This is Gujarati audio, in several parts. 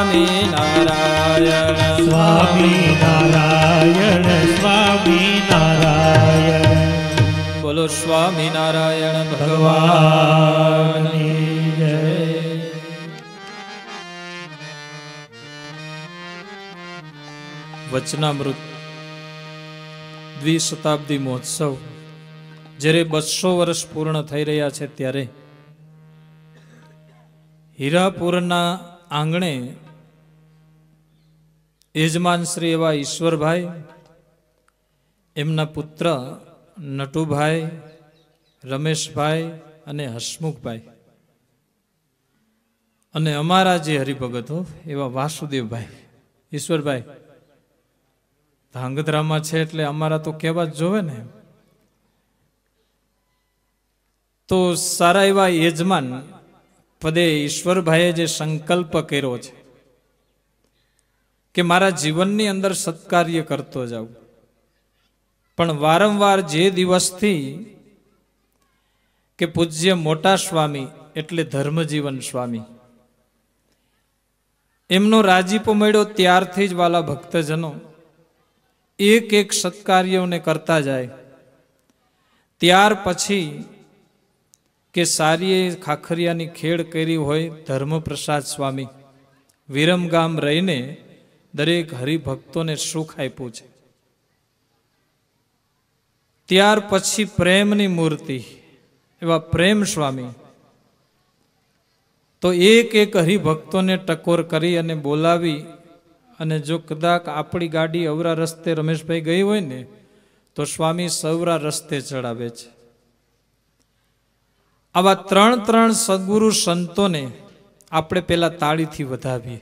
સ્વામિનારાયણ સ્વામિનારાયણ સ્વામિનારાયણ બોલો સ્વામિનારાયણ ભગવાનની જય. વચનામૃત દ્વિશતાબ્દી મહોત્સવ જ્યારે 200 વર્ષ પૂર્ણ થઈ રહ્યા છે ત્યારે હીરાપુરના આંગણે યજમાન શ્રી એવા ઈશ્વરભાઈ, એમના પુત્ર નટુભાઈ, રમેશભાઈ અને હસમુખભાઈ અને અમારા જે હરિભગતો એવા વાસુદેવભાઈ, ઈશ્વરભાઈ ધાંગધ્રામાં છે એટલે અમારા તો કહેવા જ જોવે ને. તો સારા એવા યજમાન પદે ઈશ્વરભાઈએ જે સંકલ્પ કર્યો છે કે મારા જીવનની અંદર સત્કાર્ય કરતો જાઉં, પણ વારંવાર જે દિવસથી કે પૂજ્ય મોટા સ્વામી એટલે ધર્મજીવન સ્વામી એમનો રાજીપો મળ્યો ત્યારથી જ વાલા ભક્તજનો એક એક સત્કાર્યોને કરતા જાય. ત્યાર પછી કે સારી ખાખરિયાની ખેડ કરી હોય ધર્મપ્રસાદ સ્વામી વિરમગામ રહીને દરેક હરિભક્તોને સુખ આપ્યું છે. ત્યાર પછી પ્રેમની મૂર્તિ એવા પ્રેમ સ્વામી તો એક એક હરિભક્તોને ટકોર કરી અને બોલાવી અને જો કદાચ આપણી ગાડી અવરા રસ્તે રમેશભાઈ ગઈ હોય ને તો સ્વામી સવરા રસ્તે ચડાવે છે. આવા 3 સદગુરુ સંતોને આપણે પેલા તાળીથી વધાવીએ.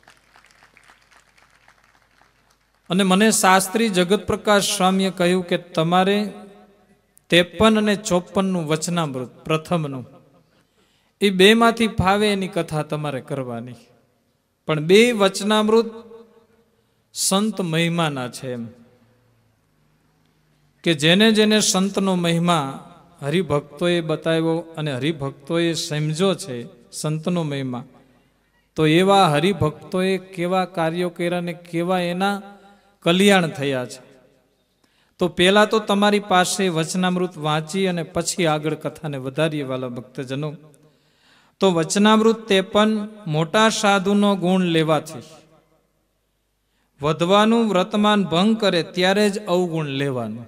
અને મને શાસ્ત્રી જગત પ્રકાશ સ્વામીએ કહ્યું કે તમારે 53 અને 54નું વચનામૃત પ્રથમનું એ બેમાંથી ફાવે એની કથા તમારે કરવાની, પણ 2 વચનામૃત સંત મહિમાના છે. એમ કે જેને જેને સંતનો મહિમા હરિભક્તોએ બતાવ્યો અને હરિભક્તોએ સમજો છે સંતનો મહિમા, તો એવા હરિભક્તોએ કેવા કાર્યો કર્યા ને કેવા એના કલ્યાણ થયા છે. તો પહેલા તો તમારી પાસે વચનામૃત વાંચી અને પછી આગળ કથાને વધારીએ વાલા ભક્તજનો. તો વચનામૃત 53 મોટા સાધુનો ગુણ લેવાથી વધવાનું વર્તમાન ભંગ કરે ત્યારે જ અવગુણ લેવાનું.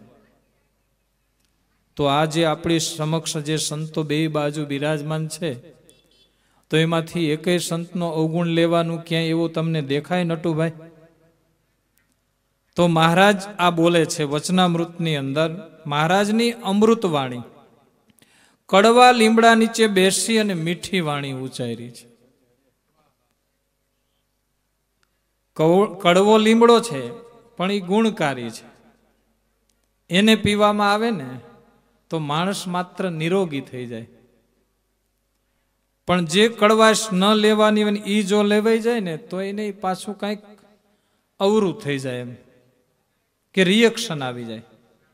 તો આજે આપણી સમક્ષ જે સંતો બે બાજુ બિરાજમાન છે તો એમાંથી એકેય સંતનો અવગુણ લેવાનું ક્યાંય એવું તમને દેખાય નટુભાઈ? તો મહારાજ આ બોલે છે વચનામૃતની અંદર, મહારાજની અમૃતવાણી કડવા લીમડા નીચે બેસી અને મીઠી વાણી ઉચ્ચારી છે. કડવો લીમડો છે પણ એ ગુણકારી છે, એને પીવામાં આવે ને તો માણસ માત્ર નિરોગી થઈ જાય, પણ જે કડવાશ ન લેવાની હોય એ જો લેવાઈ જાય ને તો એને પાછું કંઈક અવરું થઈ જાય, એમ કે રિએક્શન આવી જાય.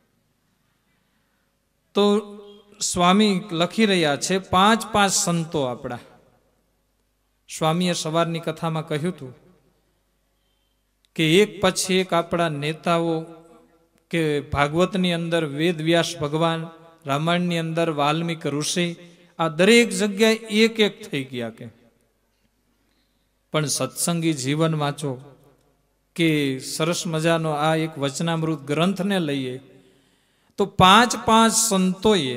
તો સ્વામી લખી રહ્યા છે 5 સંતો આપણા. સ્વામીએ સવારની કથામાં કહ્યું હતું કે એક પછી એક આપણા નેતાઓ કે ભાગવતની અંદર વેદ વ્યાસ ભગવાન, રામાયણની અંદર વાલ્મીક ઋષિ, આ દરેક જગ્યાએ એક એક થઈ ગયા. કે પણ સત્સંગી જીવન વાંચો કે સરસ મજાનો આ એક વચનામૃત ગ્રંથને લઈએ તો 5 સંતોએ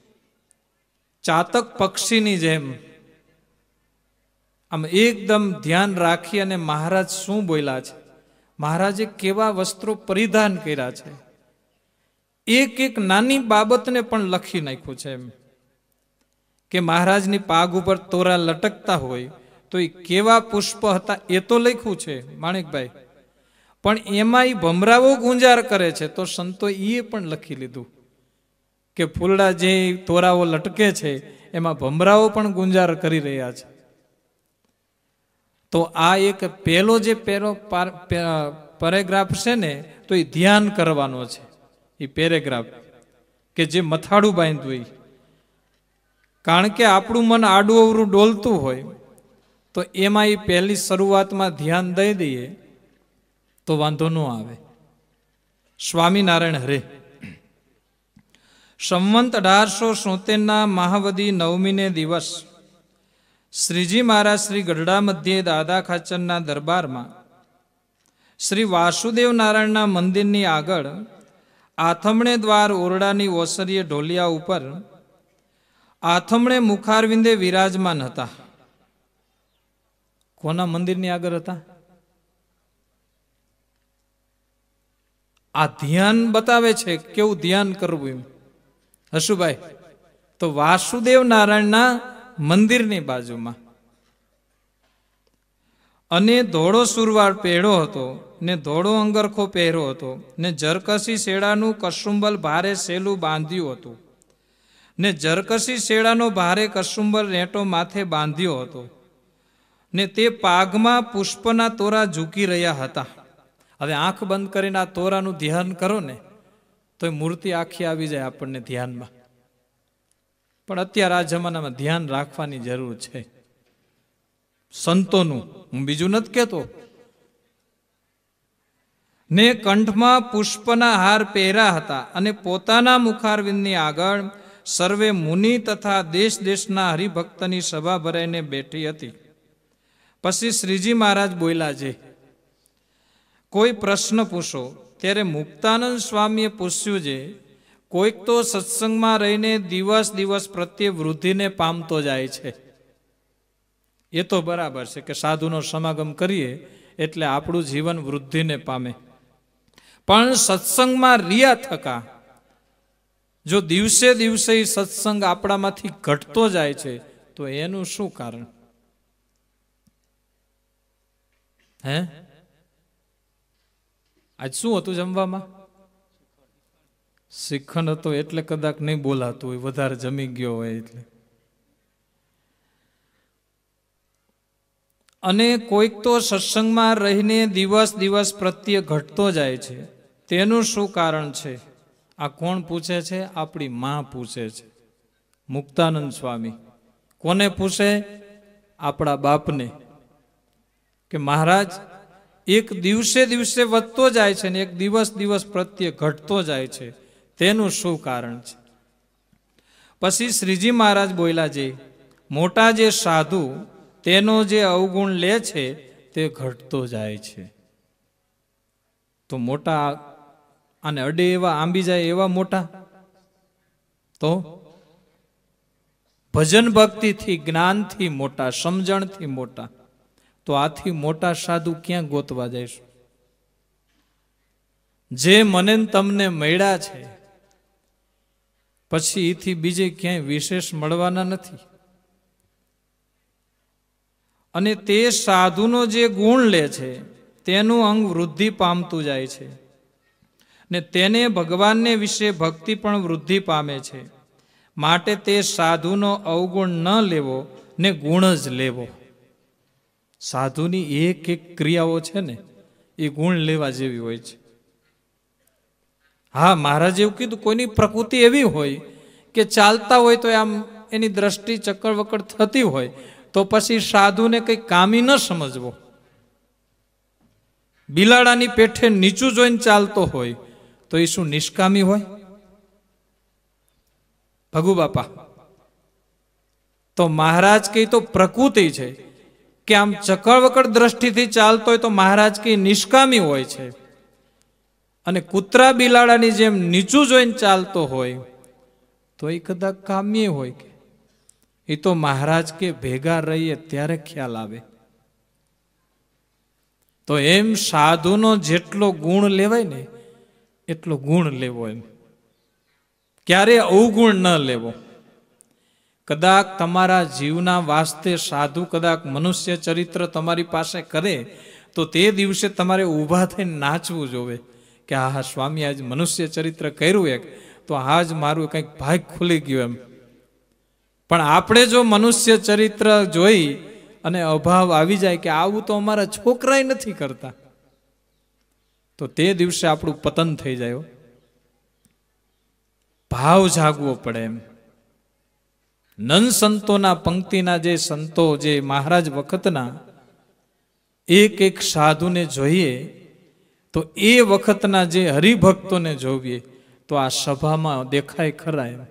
ચાતક પક્ષીની જેમ આમ એકદમ ધ્યાન રાખી અને મહારાજ શું બોલ્યા છે, મહારાજે કેવા વસ્ત્રો પરિધાન કર્યા છે, એક એક નાની બાબતને પણ લખી નાખ્યું છે. એમ કે મહારાજની પાગ ઉપર તોરા લટકતા હોય તો એ કેવા પુષ્પ હતા એ તો લખ્યું છે માણેકભાઈ, પણ એમાં એ ભમરાઓ ગુંજાર કરે છે તો સંતો એ પણ લખી લીધું કે ફૂલડા જે તોરાઓ લટકે છે એમાં ભમરાઓ પણ ગુંજાર કરી રહ્યા છે. તો આ એક પહેલો જે પેરેગ્રાફ છે ને તો એ ધ્યાન કરવાનો છે. એ પેરેગ્રાફ કે જે મથાળું બાંધ્યું, કારણ કે આપણું મન આડું અવરું ડોલતું હોય તો એમાં એ પહેલી શરૂઆતમાં ધ્યાન દઈ દઈએ તો વાંધો ન આવે. સ્વામિનારાયણ હરે. સંવંત 1873 મહાવદી નવમીને દિવસ શ્રીજી મહારાજ શ્રી ગઢડા મધ્યે દાદા ખાચરના દરબારમાં શ્રી વાસુદેવ નારાયણના મંદિરની આગળ આથમણે દ્વાર ઓરડાની ઓસરીએ ઢોલિયા ઉપર આથમણે મુખારવિંદે વિરાજમાન હતા. કોના મંદિરની આગળ હતા? આ ધ્યાન બતાવે છે કેવું ધ્યાન કરવું એમ. હશુભાઈ, તો વાસુદેવ નારાયણના મંદિરની બાજુમાં, અને ધોળો સુરવાળ પહેર્યો હતો ને ધોળો અંગરખો પહેર્યો હતો ને જરકસી શેડાનું કસુંબલ ભારે સેલું બાંધ્યું હતું ને જરકસી શેડાનો ભારે કસુંબલ રેટો માથે બાંધ્યો હતો ને તે પાગમાં પુષ્પના તોરા ઝૂકી રહ્યા હતા. હવે આંખ બંધ કરીને આ તોરાનું ધ્યાન કરો ને તો એ મૂર્તિ આખી આવી જાય આપણને ધ્યાનમાં. પણ અત્યારે આ જમાનામાં ધ્યાન રાખવાની જરૂર છે સંતોનું, હું બીજું નથી કહેતો. ને કંઠમાં પુષ્પના હાર પહેર્યા હતા અને પોતાના મુખારવિંદની આગળ સર્વે મુનિ તથા દેશ દેશના હરિભક્તની સભા ભરાઈને બેઠી હતી. પછી શ્રીજી મહારાજ બોલ્યા છે, કોઈ પ્રશ્ન પૂછો. ત્યારે મુક્તાનંદ સ્વામીએ પૂછ્યું છે, કોઈક તો સત્સંગમાં રહીને દિવસ દિવસ પ્રત્યે વૃદ્ધિને પામતો જાય છે. એ તો બરાબર છે કે સાધુનો સમાગમ કરીએ એટલે આપણું જીવન વૃદ્ધિને પામે. પણ સત્સંગમાં રહ્યા થકા જો દિવસે દિવસે સત્સંગ આપણામાંથી ઘટતો જાય છે તો એનું શું કારણ? હે, આજ શું હતું જમવામાં? શ્રીખંડ હતો એટલે કદાચ નહીં બોલાતું હોય, વધારે જમી ગયો હોય એટલે. અને કોઈક તો સત્સંગમાં રહીને દિવસ દિવસ પ્રત્યે ઘટતો જાય છે, તેનું શું કારણ છે? આ કોણ પૂછે છે? આપણી માં પૂછે છે, મુક્તાનંદ સ્વામી. કોને પૂછે? આપણા બાપને. કે મહારાજ, એક દિવસે દિવસે વધતો જાય છે ને એક દિવસ દિવસ પ્રત્યે ઘટતો જાય છે, તેનું શું કારણ છે? પછી શ્રીજી મહારાજ બોલ્યા છે, મોટા જે સાધુ તેનો જે અવગુણ લે છે તે ઘટતો જાય છે. તો મોટા આને અડે એવા આંબી જાય એવા મોટા? તો ભજન ભક્તિથી, જ્ઞાનથી મોટા, સમજણથી મોટા. તો આથી મોટા સાધુ ક્યાં ગોતવા જઈશું? જે મને તમને મળ્યા છે પછી એથી બીજે ક્યાંય વિશેષ મળવાના નથી. અને તે સાધુનો જે ગુણ લે છે તેનું અંગ વૃદ્ધિ પામતું જાય છે ને તેને ભગવાનને વિશે ભક્તિ પણ વૃદ્ધિ પામે છે. માટે તે સાધુનો અવગુણ ન લેવો ને ગુણ જ લેવો. સાધુની એક એક ક્રિયાઓ છે ને એ ગુણ લેવા જેવી હોય છે. હા, મહારાજ એવું કીધું, કોઈની પ્રકૃતિ એવી હોય કે ચાલતા હોય તો આમ એની દ્રષ્ટિ ચક્કર વક્કર થતી હોય તો પછી સાધુને કંઈ કામી ન સમજવો. બિલાડાની પેઠે નીચું જોઈને ચાલતો હોય તો એ શું નિષ્કામી હોય? ભગુ બાપા, તો મહારાજ કઈ તો પ્રકૃતિ છે કે આમ ચકળવકડ દ્રષ્ટિથી ચાલતો હોય તો મહારાજ કઈ નિષ્કામી હોય છે, અને કૂતરા બિલાડાની જેમ નીચું જોઈને ચાલતો હોય તો એ કદાચ કામ્ય હોય. કે એ તો મહારાજ કે ભેગા રહીએ ત્યારે ખ્યાલ આવે. તો એમ સાધુનો જેટલો ગુણ લેવાય ને એટલો ગુણ લેવો, એમ ક્યારે અવગુણ ન લેવો. કદાચ તમારા જીવના વાસ્તે સાધુ કદાચ મનુષ્ય ચરિત્ર તમારી પાસે કરે તો તે દિવસે તમારે ઊભા થઈને નાચવું જોવે કે હા સ્વામી આજ મનુષ્ય ચરિત્ર કર્યું એક તો આજ મારું કંઈક ભાગ ખુલી ગયો એમ. પણ આપણે જો મનુષ્ય ચરિત્ર જોઈ અને અભાવ આવી જાય કે આવું તો અમારા છોકરાય નથી કરતા તો તે દિવસે આપણું પતન થઈ જાય. ભાવ જાગવો પડે એમ. નન સંતોના પંક્તિના જે સંતો, જે મહારાજ વખતના એક એક સાધુને જોઈએ તો એ વખતના જે હરિભક્તોને જોઈએ તો આ સભામાં દેખાય ખરા એમ.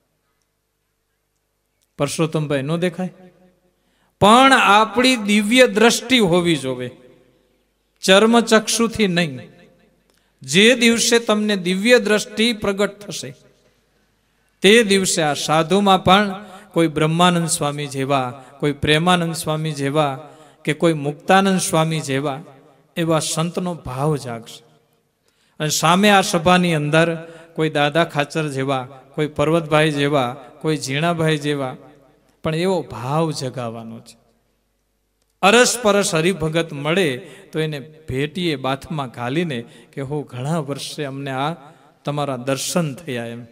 પરસોત્તમભાઈ નો દેખાય? પણ આપણી દિવ્ય દ્રષ્ટિ હોવી જોવે, ચર્મચક્ષુથી નહીં. જે દિવસે તમને દિવ્ય દ્રષ્ટિ પ્રગટ થશે તે દિવસે આ સાધુમાં પણ કોઈ બ્રહ્માનંદ સ્વામી જેવા, કોઈ પ્રેમાનંદ સ્વામી જેવા કે કોઈ મુક્તાનંદ સ્વામી જેવા એવા સંતનો ભાવ જાગશે. અને સામે આ સભાની અંદર કોઈ દાદા ખાચર જેવા, કોઈ પર્વતભાઈ જેવા, કોઈ ઝીણાભાઈ જેવા પણ એવો ભાવ જગાવવાનો છે. અરસપરસ હરિભગત મળે તો એને ભેટીએ બાથમાં ઘાલીને કે હો ઘણા વર્ષે અમને આ તમારા દર્શન થયા એમ.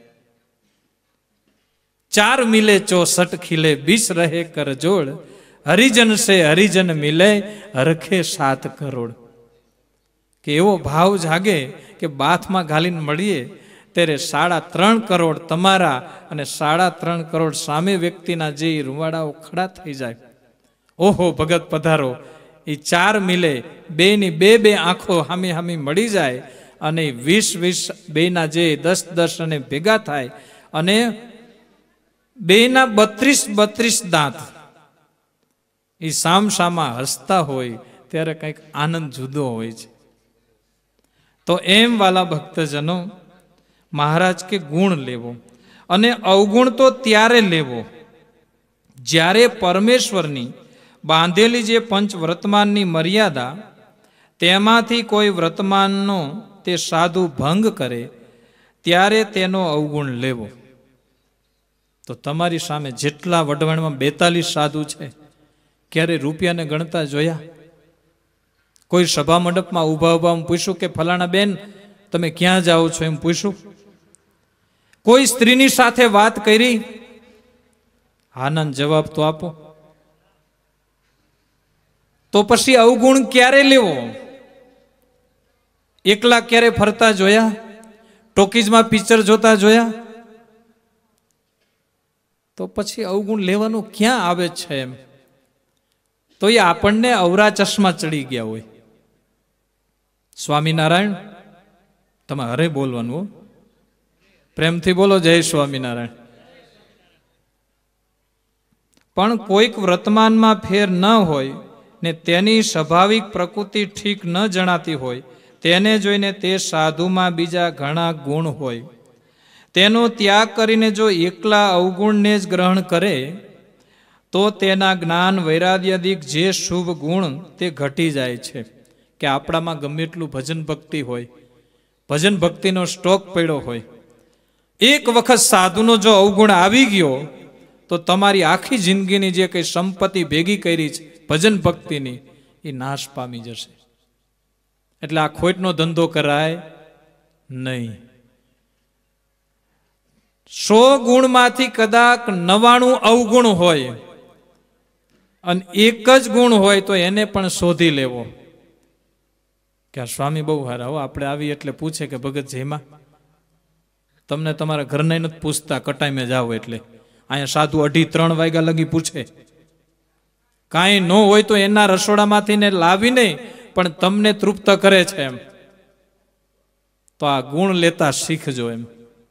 4 મિલે 64 ખીલે 20 રહે કરજોડ, હરિજન સે હરિજન મિલે હરખે 7 કરોડ. કે એવો ભાવ જાગે કે બાથમાં ઘાલીને મળીએ ત્યારે 3.5 કરોડ તમારા અને 3.5 કરોડ સામે વ્યક્તિના જે રૂવાડાઓ ખડા થઈ જાય. ઓહો ભગત પધારો. એ 4 મિલે 2ની 2 આંખો હામી હામી મળી જાય અને 20 બેના જે 10 અને ભેગા થાય અને 2ના 32 દાંત એ સામસામા હસતા હોય ત્યારે કંઈક આનંદ જુદો હોય છે. તો એમ વાલા ભક્તજનો, મહારાજ કે ગુણ લેવો અને અવગુણ તો ત્યારે લેવો જ્યારે પરમેશ્વરની બાંધેલી જે પંચ વર્તમાનની મર્યાદા તેમાંથી કોઈ વર્તમાનનો તે સાધુ ભંગ કરે ત્યારે તેનો અવગુણ લેવો. તો તમારી સામે જેટલા વઢવાણમાં 42 સાધુ છે, ક્યારે રૂપિયાને ગણતા જોયા? કોઈ સભા મંડપમાં ઊભા પૂછ્યું કે ફલાણા બેન તમે ક્યાં જાઓ છો એમ પૂછ્યું? કોઈ સ્ત્રીની સાથે વાત કરી? હાના જવાબ તો આપો. તો પછી અવગુણ ક્યારે લેવો? એકલા ક્યારે ફરતા જોયા? ટોકીઝમાં પિક્ચર જોતા જોયા? તો પછી અવગુણ લેવાનું ક્યાં આવે છે એમ? તો એ આપણને અવરા ચશ્મા ચડી ગયા હોય. સ્વામિનારાયણ, તમે હરે બોલવાનું, પ્રેમથી બોલો જય સ્વામિનારાયણ. પણ કોઈક વર્તમાનમાં ફેર ન હોય ને તેની સ્વાભાવિક પ્રકૃતિ ઠીક ન જણાતી હોય તેને જોઈને તે સાધુમાં બીજા ઘણા ગુણ હોય તેનો ત્યાગ કરીને જો એકલા અવગુણને જ ગ્રહણ કરે તો તેના જ્ઞાન વૈરાગ્યાદિક જે શુભ ગુણ તે ઘટી જાય છે. કે આપણામાં ગમે એટલું ભજન ભક્તિ હોય, ભજન ભક્તિનો સ્ટોક પડ્યો હોય, એક વખત સાધુનો જો અવગુણ આવી ગયો તો તમારી આખી જિંદગીની જે કઈ સંપત્તિ ભેગી કરી છે ભજન ભક્તિની એ નાશ પામી જશે. એટલે આ ખોટનો ધંધો કરાય નહીં. 100 ગુણમાંથી કદાચ 99 અવગુણ હોય અને એક જ ગુણ હોય તો એને પણ શોધી લેવો કે આ સ્વામી બહુ હારા હો. આપણે આવી એટલે પૂછે કે ભગત જેમાં તમને તમારા ઘરના નથી પૂછતા, કટાઈમાં જાઓ એટલે અહીંયા સાધુ 2:30-3 વાગ્યા લગી પૂછે. કાંઈ ન હોય તો એના રસોડામાંથી ને લાવીને પણ તમને તૃપ્ત કરે છે એમ. તો આ ગુણ લેતા શીખજો એમ.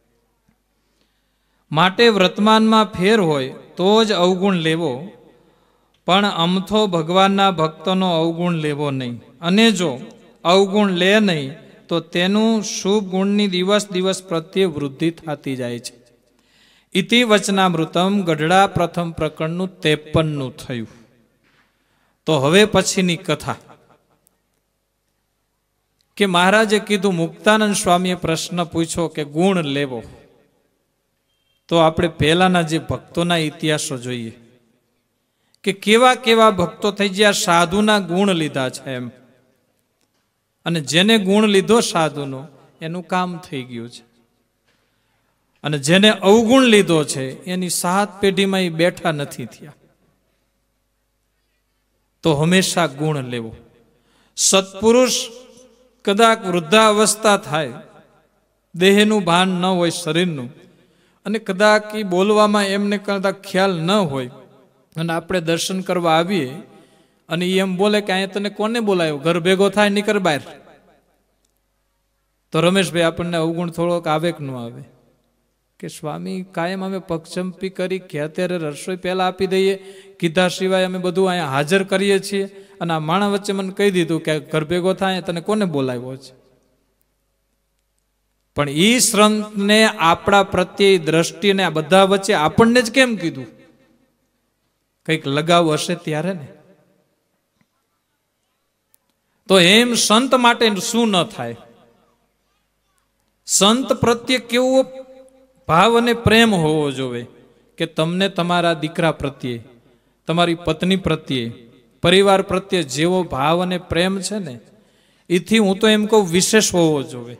માટે વર્તમાનમાં ફેર હોય તો જ અવગુણ લેવો, પણ અમથો ભગવાનના ભક્તોનો અવગુણ લેવો નહીં. અને જો અવગુણ લે નહીં તો તેનું શુભ ગુણની દિવસ દિવસ પ્રત્યે વૃદ્ધિ થતી જાય છે. ઇતિ વચનામૃતમ ગઢડા પ્રથમ પ્રકરણનું 53 થયું. તો હવે પછીની કથા કે મહારાજે કીધું, મુક્તાનંદ સ્વામીએ પ્રશ્ન પૂછ્યો કે ગુણ લેવો. તો આપણે પહેલાના જે ભક્તોના ઇતિહાસો જોઈએ કે કેવા કેવા ભક્તો થઈ ગયા, સાધુના ગુણ લીધા છે એમ. અને જેને ગુણ લીધો સાધુનો એનું કામ થઈ ગયું છે. અને જેને અવગુણ લીધો છે એની 7 પેઢીમાં એ બેઠા નથી થયા. તો હંમેશા ગુણ લેવો. સત્પુરુષ કદાચ વૃદ્ધાવસ્થા થાય, દેહનું ભાન ન હોય શરીરનું, અને કદાચ એ બોલવામાં એમને કદાચ ખ્યાલ ન હોય અને આપણે દર્શન કરવા આવીએ અને એમ બોલે કે અહીંયા તને કોને બોલાયો, ઘર ભેગો થાય નીકળ બહાર, તો રમેશભાઈ આપણને અવગુણ થોડોક આવે કે ન આવે કે સ્વામી કાયમ અમે પગચંપી કરી કે અત્યારે રસોઈ પહેલા આપી દઈએ, કીધા સિવાય અમે બધું અહીંયા હાજર કરીએ છીએ, અને આ માણસ વચ્ચે મને કહી દીધું કે ઘર ભેગો થાય તને કોને બોલાવ્યો છે. પણ ઈ સંતને આપણા પ્રત્યે દ્રષ્ટિને આ બધા વચ્ચે આપણને જ કેમ કીધું? કંઈક લગાવ હશે ત્યારે ને. તો એમ સંત માટે શું ન થાય? સંત પ્રત્યે કેવો ભાવ અને પ્રેમ હોવો જોઈએ કે તમને તમારા દીકરા પ્રત્યે, તમારી પત્ની પ્રત્યે, પરિવાર પ્રત્યે જેવો ભાવ અને પ્રેમ છે ને, એથી હું તો એમ કહું વિશેષ હોવો જોઈએ.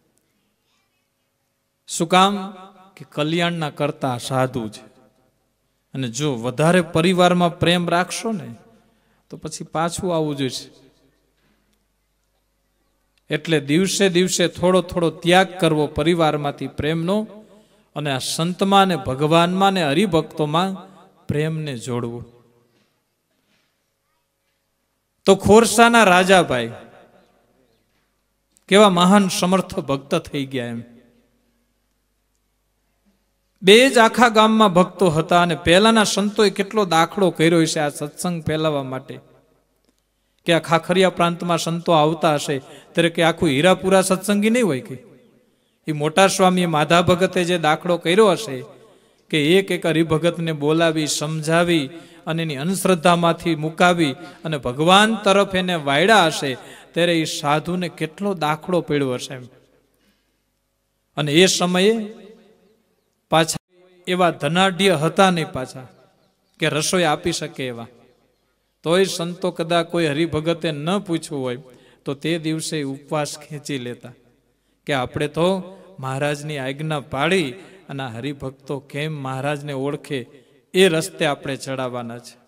શું કામ? કે કલ્યાણના કરતા સાધુ છે. અને જો વધારે પરિવારમાં પ્રેમ રાખશો ને તો પછી પાછું આવવું જોઈએ. એટલે દિવસે દિવસે થોડો થોડો ત્યાગ કરવો પરિવારમાંથી પ્રેમનો, અને આ સંતમાં ને ભગવાનમાં ને હરિભક્તોમાં પ્રેમને જોડવું. તો ખોરસાના રાજાભાઈ કેવા મહાન સમર્થ ભક્ત થઈ ગયા. એમ બે જ આખા ગામમાં ભક્તો હતા, અને પહેલાના સંતોએ કેટલો દાખલો કર્યો છે આ સત્સંગ ફેલાવવા માટે. કે આ ખાખરિયા પ્રાંતમાં સંતો આવતા હશે ત્યારે કે આખું હીરાપુરા સત્સંગી નહીં હોય કે એ મોટા સ્વામીએ માધા ભગતે જે દાખલો કર્યો હશે કે એક એક હરિભગતને બોલાવી સમજાવી અને એની અંધશ્રદ્ધામાંથી મુકાવી અને ભગવાન તરફ એને વાળ્યા હશે, ત્યારે એ સાધુને કેટલો દાખલો પડ્યો હશે. અને એ સમયે પાછા એવા ધનાઢ્ય હતા નહીં પાછા કે રસોઈ આપી શકે એવા. તોય સંતો કદાચ કોઈ હરિભગતે ન પૂછવું હોય તો તે દિવસે ઉપવાસ ખેંચી લેતા કે આપણે તો મહારાજની આજ્ઞા પાડી અને હરિભક્તો કેમ મહારાજને ઓળખે એ રસ્તે આપણે ચડાવવાના છે.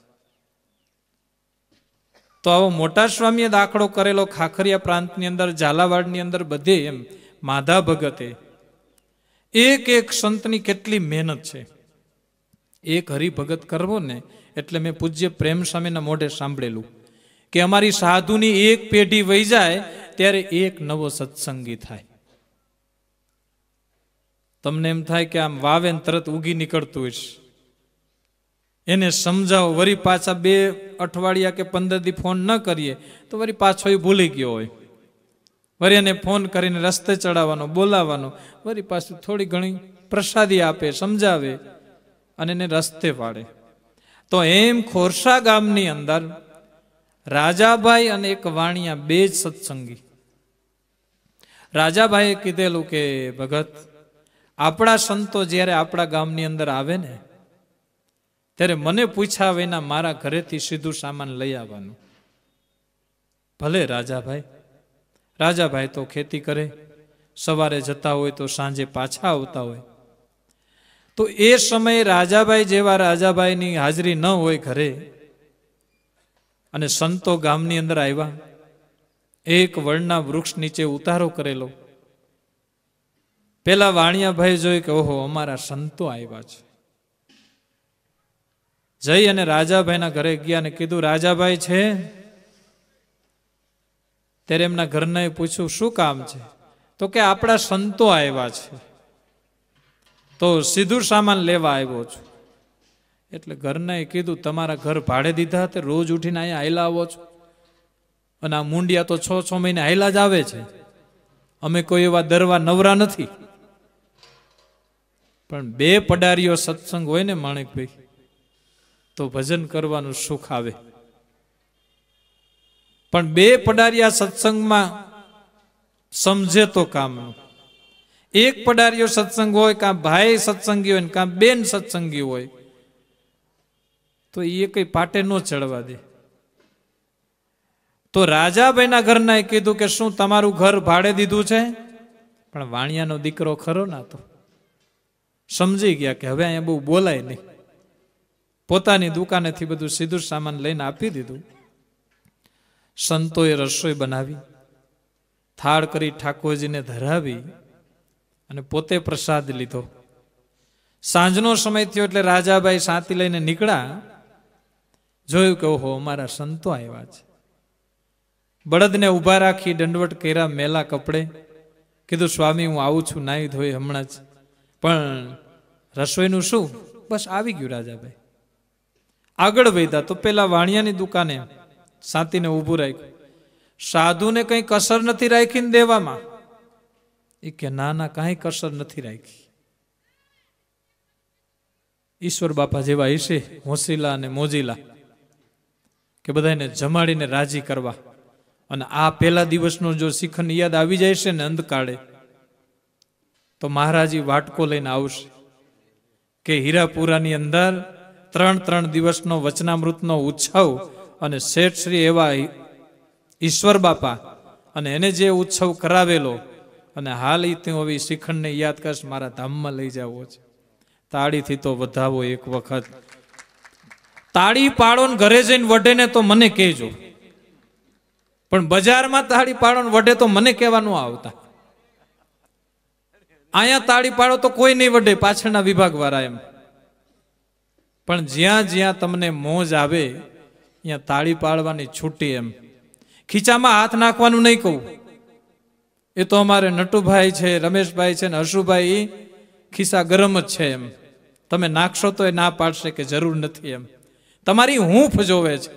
તો આવો મોટા સ્વામીએ દાખલો કરેલો ખાખરિયા પ્રાંતની અંદર, ઝાલાવાડની અંદર, બધે એમ માધા ભગતે એક એક સંતની કેટલી મહેનત છે. એક હરિભગત કરવો ને એટલે મેં પૂજ્ય પ્રેમ સ્વામીના મોઢે સાંભળેલું કે અમારી સાધુની એક પેઢી વહી જાય ત્યારે એક નવો સત્સંગી થાય. તમને એમ થાય કે આમ વાવે તરત ઉગી નીકળતું હોય, એને સમજાવો, વળી પાછા 2 અઠવાડિયા કે 15 દી ફોન ન કરીએ તો વળી પાછો એ ભૂલી ગયો હોય, વળી એને ફોન કરીને રસ્તે ચડાવવાનો, બોલાવવાનો, વળી પાછું થોડી ઘણી પ્રસાદી આપે, સમજાવે અને એને રસ્તે પાડે. તો એમ ખોરસા ગામની અંદર રાજાભાઈ અને એક વાણિયા બે જ સત્સંગી. રાજાભાઈએ કીધેલું કે ભગત, આપણા સંતો જ્યારે આપણા ગામની અંદર આવે ને ત્યારે મને પૂછ્યા વિના મારા ઘરેથી સીધું સામાન લઈ આવવાનું. ભલે રાજાભાઈ. રાજાભાઈ તો ખેતી કરે, સવારે જતા હોય તો સાંજે પાછા આવતા હોય. તો એ સમયે રાજાભાઈ જેવા રાજાભાઈની હાજરી ન હોય ઘરે, અને સંતો ગામની અંદર આવ્યા, એક વડના વૃક્ષ નીચે ઉતારો કરેલો. પેલા વાણિયાભાઈ જોઈ કે ઓહો, અમારા સંતો આવ્યા છે. જઈ અને રાજાભાઈના ઘરે ગયા ને કીધું, રાજાભાઈ છે? ત્યારે એમના ઘરનાએ પૂછ્યું, શું કામ છે? તો કે આપણા સંતો આવ્યા છે, તો સીધું સામાન લેવા આવ્યો છું. એટલે ઘરનાએ કીધું, તમારા ઘર ભાડે દીધા તે રોજ ઉઠીને અહીંયા હાયલા આવો છો? અને આ મુંડિયા તો 6 મહિને હાયલા જ આવે છે, અમે કોઈ એવા દરવા નવરા નથી. પણ 2 પડારીઓ સત્સંગ હોય ને માણેકભાઈ, તો ભજન કરવાનું સુખ આવે. પણ 2 પડારિયા સત્સંગમાં સમજે તો કામનું. 1 પડારિયો સત્સંગ હોય, કાં ભાઈ સત્સંગી હોય, કાં બેન સત્સંગી હોય, તો એ કઈ પાટે ન ચડવા દે. તો રાજાભાઈના ઘરના કીધું કે શું તમારું ઘર ભાડે દીધું છે? પણ વાણિયાનો દીકરો ખરો ના, તો સમજી ગયા કે હવે અહીંયા બહુ બોલાય નહીં. પોતાની દુકાનેથી બધું સીધું સામાન લઈને આપી દીધું. સંતોએ રસોઈ બનાવી, થાળ કરી ઠાકોરજીને ધરાવી અને પોતે પ્રસાદ લીધો. સાંજનો સમય થયો એટલે રાજાભાઈ સાથી લઈને નીકળ્યા. જોયું કે ઓહો અમારા સંતો આવ્યા છે. બળદને ઊભા રાખી દંડવટ કર્યા મેલા કપડે. કીધું સ્વામી હું આવું છું નાહી ધોઈ હમણાં જ, પણ રસોઈનું શું? બસ આવી ગયું રાજાભાઈ. આગળ વધ્યા તો પેલા વાણિયાની દુકાને સાતીને ઊભું રાખ્યું. સાધુને કઈ કસર નથી રાખી ને દેવામાં? એ કે ના ના કાંઈ કસર નથી રાખી. ઈશ્વર બાપા જેવા હશે હોંસીલા અને મોજીલા કે બધાને જમાડીને રાજી કરવા. અને આ પહેલા દિવસનો જો શિખન યાદ આવી જાય છે ને અંધકાળે, તો મહારાજી વાટકો લઈને આવશે કે હીરાપુરાની અંદર 3 દિવસનો વચનામૃતનો ઉત્સવ, અને શેઠ શ્રી એવા ઈશ્વર બાપા અને એને જે ઉત્સવ કરાવેલો, અને હાલ તું હવે શિખંડને યાદ કરશ મારા ધામમાં લઈ જવો છે. તાળીથી તો વધાવો એક વખત. તાળી પાડો ને ઘરે જઈને વઢે ને તો મને કહેજો, પણ બજારમાં તાળી પાડો ને વઢે તો મને કહેવાનું આવતા. અહીંયા તાળી પાડો તો કોઈ નહીં વઢે, પાછળના વિભાગ વાળા એમ. પણ જ્યાં જ્યાં તમને મોજ આવે ત્યાં તાળી પાડવાની છૂટી એમ. ખીચામાં હાથ નાખવાનું નહીં કહું, એ તો અમારે નટુભાઈ છે, રમેશભાઈ છે ને હર્ષુભાઈ ખિસ્સા ગરમ જ છે એમ. તમે નાખશો તો એ ના પાડશે કે જરૂર નથી એમ. તમારી હૂંફ જોવે છે.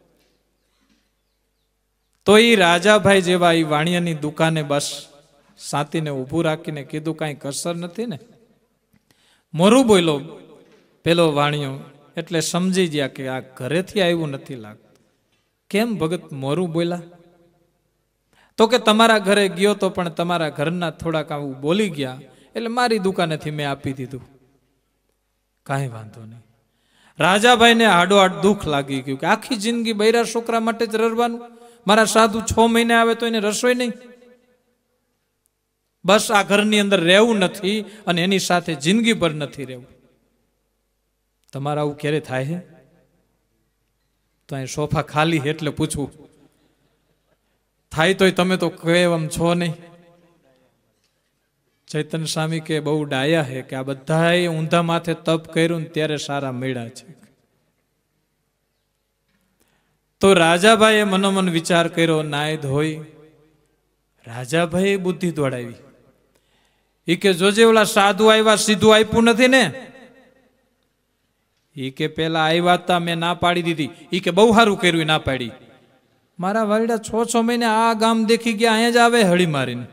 તો એ રાજાભાઈ જેવા એ વાણિયાની દુકાને બસ સાતીને ઊભું રાખીને કીધું કાંઈ કસર નથી ને? મોરું બોલ્યો પેલો વાણિયો, એટલે સમજી ગયા કે આ ઘરેથી આવ્યું નથી લાગતું. કેમ ભગત મોરું બોલ્યા? તો કે તમારા ઘરે ગયો તો પણ તમારા ઘરના થોડાક આવું બોલી ગયા એટલે મારી દુકાનેથી મેં આપી દીધું. કાંઈ વાંધો નહીં. રાજાભાઈને હાડોહાડ દુઃખ લાગી ગયું કે આખી જિંદગી બૈરા છોકરા માટે જ રડવાનું. મારા સાધુ 6 મહિને આવે તો એને રસોઈ નહીં. બસ આ ઘરની અંદર રહેવું નથી અને એની સાથે જિંદગીભર નથી રહેવું. તમારા આવું ક્યારે થાય છે? તો અહીં સોફા ખાલી એટલે પૂછવું થાય. તોય તમે તો કહેવમ છો નહીં. ચૈતન્ય સ્વામી કે બહુ ડાયા હે કે આ બધાએ ઊંધા માથે તપ કર્યું ને ત્યારે સારા મળ્યા છે. તો રાજાભાઈએ મનોમન વિચાર કર્યો, નાય ધોઈ. રાજાભાઈએ બુદ્ધિ દોડાવી. એ કે જોજે ઓલા સાધુ આવ્યા સીધું આપ્યું નથી ને? એ કે પેલા આવ્યા હતા મેં ના પાડી દીધી. એ કે બહુ સારું કર્યું ના પાડી. મારા વાલીડા 6 મહિને આ ગામ દેખી ગયા, અહીંયા જ આવે હળી મારીને.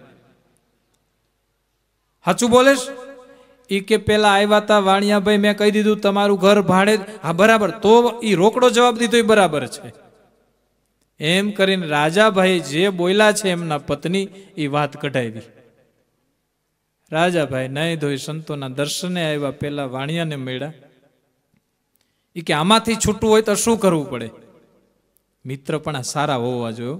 સાચું બોલેશ? એ કે પેલા આવ્યા હતા વાણિયાભાઈ, મેં કહી દીધું તમારું ઘર ભાડે. હા બરાબર. તો એ રોકડો જવાબ દીધો એ બરાબર છે. એમ કરીને રાજાભાઈ જે બોલ્યા છે એમના પત્ની એ વાત કઢાવી. રાજાભાઈ નહીં ધોઈ સંતોના દર્શને આવ્યા, પેલા વાણિયાને મળ્યા. એ કે આમાંથી છૂટવું હોય તો શું કરવું પડે? મિત્ર પણ આ સારા હોવા જોઈએ.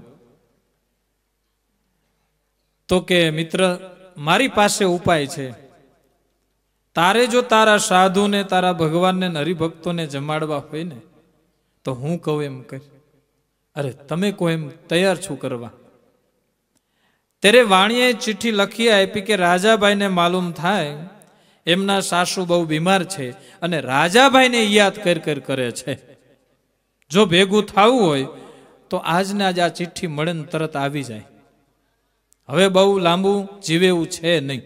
તો કે મિત્ર મારી પાસે ઉપાય છે. તારે જો તારા સાધુને તારા ભગવાનને હરિભક્તોને જમાડવા હોય ને તો હું કહું એમ કર. અરે તમે કહો એમ તૈયાર છું કરવા. ત્યારે વાણીએ ચિઠ્ઠી લખી આપી કે રાજાભાઈને માલુમ થાય એમના સાસુ બહુ બીમાર છે અને રાજાભાઈને યાદ કર કરે છે. જો ભેગું થવું હોય તો આજને આજ આ ચિઠ્ઠી મળે ને તરત આવી જાય. હવે બહુ લાંબુ જીવે એવું છે નહીં.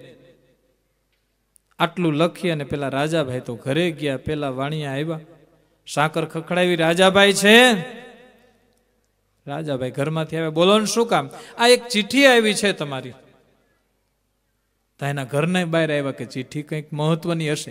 આટલું લખી અને પેલા રાજાભાઈ તો ઘરે ગયા. પેલા વાણિયા આવ્યા, સાકર ખખડાવી. રાજાભાઈ છે? રાજાભાઈ ઘરમાંથી આવ્યા. બોલો ને શું કામ? આ એક ચિઠ્ઠી આવી છે તમારી. તો એના ઘરના બહાર આવ્યા કે ચિઠ્ઠી કંઈક મહત્વની હશે.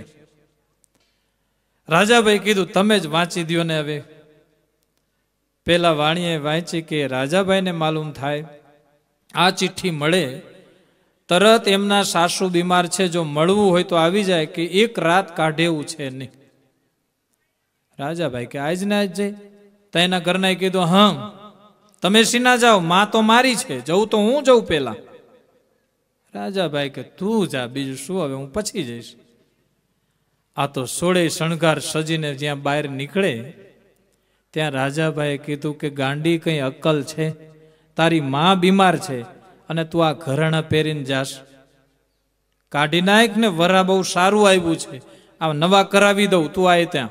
રાજાભાઈ કીધું તમે જ વાંચી દો ને. હવે પેલા વાણીએ વાંચી કે રાજાભાઈને માલુમ થાય આ ચિઠ્ઠી મળે તરત એમના સાસુ બીમાર છે, જો મળવું હોય તો આવી જાય, કે એક રાત કાઢે એવું છે નહીં. રાજાભાઈ કે આજ ને આજ જાય. તો એના ઘરના કીધું હા તમે સીના જાઓ, માં તો મારી છે, જવું તો હું જઉં પેલા. રાજાભાઈ કે તું જા, બીજું શું, હવે હું પછી જઈશ. આ તો સોળે શણગાર સજીને જ્યાં બહાર નીકળે ત્યાં રાજાભાઈએ કીધું કે ગાંડી કઈ અક્કલ છે? તારી માં બીમાર છે અને તું આ ઘરેણા પહેરીને જાશ? કાઢી નાખ ને, વરા બહુ સારું આવ્યું છે. આ નવા કરાવી દઉં, તું આય ત્યાં.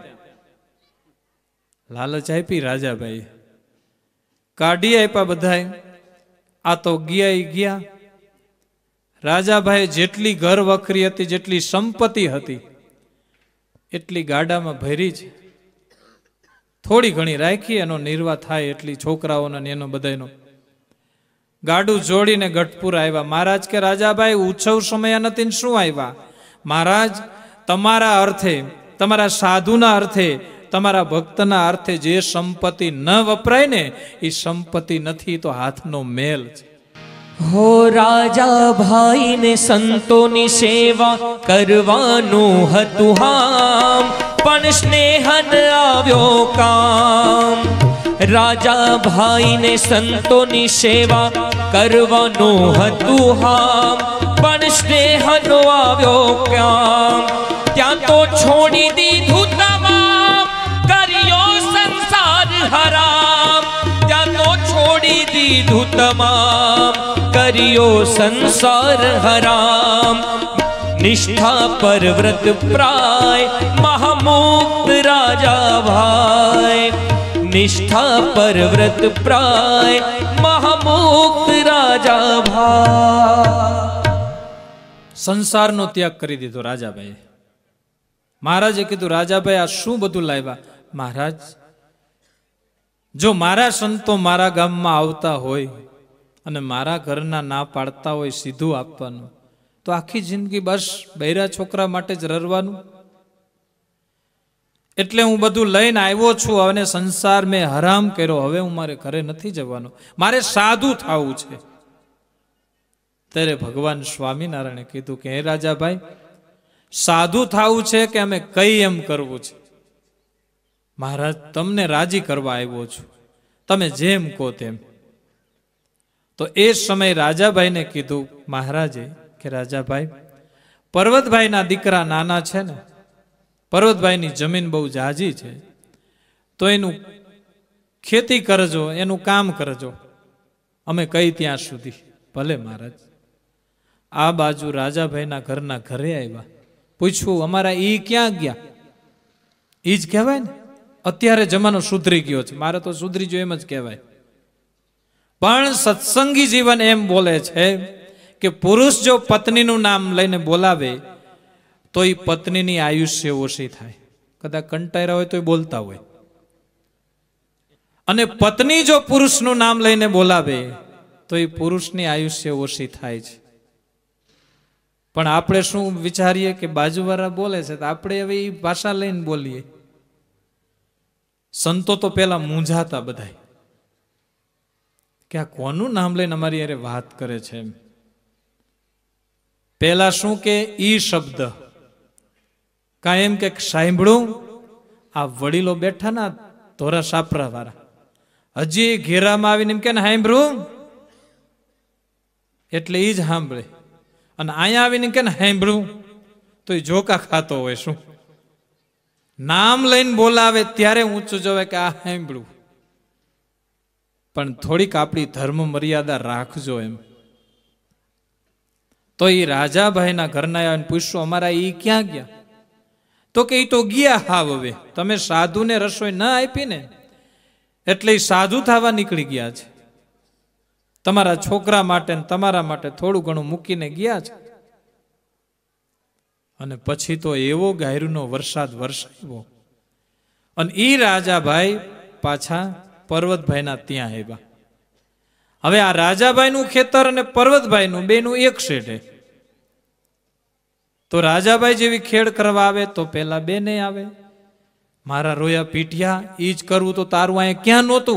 લાલચ આપી રાજાભાઈ, કાઢી આપ્યા બધાય. આ તો ગયા. રાજાભાઈ જેટલી ઘર વખરી હતી, જેટલી સંપત્તિ હતી, એટલી ગાડામાં ભરી છે. થોડી ઘણી રાખી, એનો નિર્વાહ થાય એટલી છોકરાઓનો ને એનો બધાનો. ગાડું જોડીને ગઢપુર આવ્યા. મહારાજ કે રાજાભાઈ ઉત્સવ સમય નથી ને શું આવ્યા? મહારાજ તમારા અર્થે, તમારા સાધુના અર્થે, તમારા ભક્તના અર્થે જે સંપત્તિ ન વપરાય ને એ સંપત્તિ નથી, તો હાથનો મેલ છે. હો રાજા ભાઈ ને સંતોની સેવા કરવાનું હતું હામ, પણ સ્નેહન આવ્યો કામ. રાજા ભાઈ ને સંતોની સેવા કરવાનું હતું હામ, પણ સ્નેહનો આવ્યો કામ. ત્યાં તો છોડી દીધું તમામ, કર્યો સંસાર હરામ. ત્યાં તો છોડી દીધું તમામ, કર્યો સંસાર હરામ. નિષ્ઠા પર વ્રત પ્રાય મહામુક્ત રાજા ભાઈ. નિષ્ઠા પર વ્રત પ્રાય મહામુક્ત રાજા ભાઈ. સંસારનો ત્યાગ કરી દીધો રાજાભાઈ. મહારાજે કીધું રાજાભાઈ આ શું બધું લાવ્યા? મહારાજ જો મારા સંતો મારા ગામમાં આવતા હોય અને મારા ઘરના ના પાડતા હોય સીધું આપવાનું, તો આખી જિંદગી બસ બૈરા છોકરા માટે જ રરવાનું. એટલે હું બધું લઈને આવ્યો છું. અને સંસાર મેં હરામ કર્યો. હવે હું મારે ઘરે નથી જવાનું, મારે સાધુ થવું છે. ત્યારે ભગવાન સ્વામિનારાયણે કીધું કે હે રાજાભાઈ, સાધુ થવું છે કે અમે કઈ એમ કરવું છે? મહારાજ તમને રાજી કરવા આવ્યો છું, તમે જેમ કહો તેમ. તો એ સમય રાજાભાઈને કીધું મહારાજે કે રાજાભાઈ, પર્વતભાઈના દીકરા નાના છે ને, પર્વતભાઈની જમીન બહુ જાજી છે, તો એનું ખેતી કરજો, એનું કામ કરજો, અમે કઈ ત્યાં સુધી. ભલે મહારાજ. આ બાજુ રાજાભાઈના ઘરના ઘરે આવ્યા. પૂછવું અમારા ઈ ક્યાં ગયા? ઈ જ કહેવાય ને, અત્યારે જમાનો સુધરી ગયો છે, મારે તો સુધરી ગયો એમ જ કહેવાય. પણ સત્સંગી જીવન એમ બોલે છે કે પુરુષ જો પત્નીનું નામ લઈને બોલાવે તો એ પત્નીની આયુષ્ય ઓછી થાય. કદાચ કંટાળ્યા હોય તો બોલતા હોય. અને પત્ની જો પુરુષનું નામ લઈને બોલાવે તો એ પુરુષની આયુષ્ય ઓછી થાય છે. પણ આપણે શું વિચારીએ કે બાજુવાળા બોલે છે તો આપણે હવે એ ભાષા લઈને બોલીએ. સંતો તો પેલા મૂંઝાતા બધા કે આ કોનું નામ લઈને અમારી અરે વાત કરે છે. પેલા શું કે ઈ શબ્દ કાંઈ એમ કે સાંભળું, આ વડીલો બેઠા ના ધોરા સાપરા વાળા હજી ઘેરામાં આવીને એમ કે સાંભળું એટલે ઈ જ સાંભળે. અને અહીંયા આવીને કે સાંભળું તો એ જોકા ખાતો હોય. શું નામ લઈને બોલાવે ત્યારે ઊંચું જોવે કે આ સાંભળું. પણ થોડીક આપણી ધર્મ મર્યાદા રાખજો એમ. તો એ રાજાભાઈના ઘરના આવીને પૂછ્યું અમારા ઈ ક્યાં ગયા? તો કે એ તો ગયા હાવ. હવે તમે સાધુને રસોઈ ના આપી ને એટલે એ સાધુ થવા નીકળી ગયા છે. તમારા છોકરા માટે ને તમારા માટે થોડું ઘણું મૂકીને ગયા છે. અને પછી તો એવો ગાયરુનો વરસાદ વરસાવ્યો. અને એ રાજાભાઈ પાછા પર્વતભાઈના ત્યાં આવ્યા. હવે આ રાજાભાઈનું ખેતર અને પર્વતભાઈનું બેનું એક શેઢે. તો રાજાભાઈ જેવી ખેડ કરવા આવે તો પેલા બેને આવે. મારા રોયા પીઠિયા ઈ જ કરવું તો તારું અહીંયા ક્યાં નહોતું.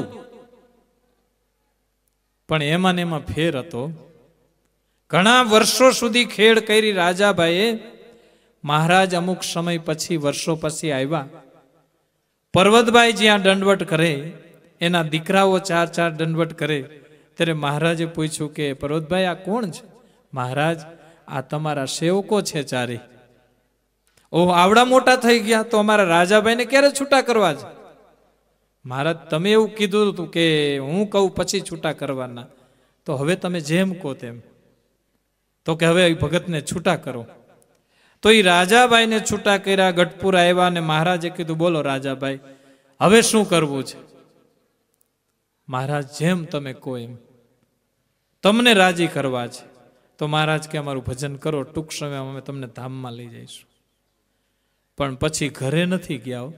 પણ એમાં ને એમાં ફેર હતો. ઘણા વર્ષો સુધી ખેડ કરી રાજાભાઈએ. મહારાજ અમુક સમય પછી વર્ષો પછી આવ્યા. પર્વતભાઈ જ્યાં દંડવટ કરે એના દીકરાઓ ચાર ચાર દંડવટ કરે. ત્યારે મહારાજે પૂછ્યું કે પર્વતભાઈ આ કોણ છે? મહારાજ આ તમારા સેવકો છે ચારે. ઓહ આવડા મોટા થઈ ગયા તો અમારા રાજાભાઈને ક્યારે છૂટા કરવા છે? મહારાજ તમે એવું કીધું હતું કે હું કહું પછી છૂટા કરવાના, તો હવે તમે જેમ કહો તેમ. તો કે હવે ભગતને છૂટા કરો. તો તો એ રાજાભાઈને છૂટા કર્યા, ગઢપુર આવ્યા અને મહારાજે કીધું, બોલો રાજાભાઈ, હવે શું કરવું છે? મહારાજ, જેમ તમે કહો એમ, તમને રાજી કરવા છે તો મહારાજ કે અમારું ભજન કરો, ટૂંક સમયમાં અમે તમને ધામમાં લઈ જઈશું. પણ પછી ઘરે નથી ગયા.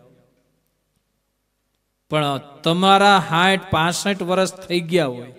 પણ તમારા 60-65 વર્ષ થઈ ગયા હોય